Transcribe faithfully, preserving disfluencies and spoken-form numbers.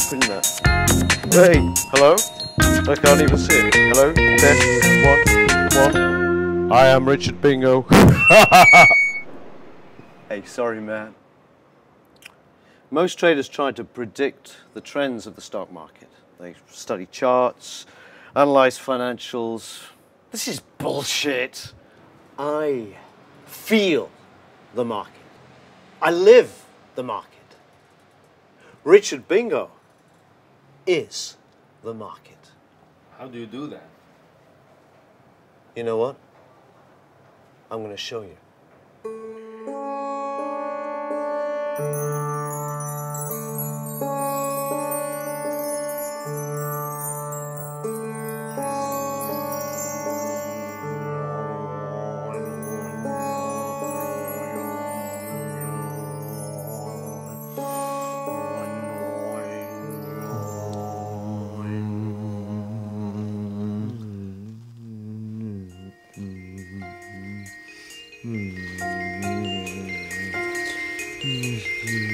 opening that. Hey, hello? I can't even see it. Hello? Test, one, one. I am Richard Bingo. Hey, sorry, man. Most traders try to predict the trends of the stock market. They study charts, analyze financials. This is bullshit. I feel the market. I live the market. Richard Bingo is the market. How do you do that? You know what? I'm going to show you. Mm-hmm.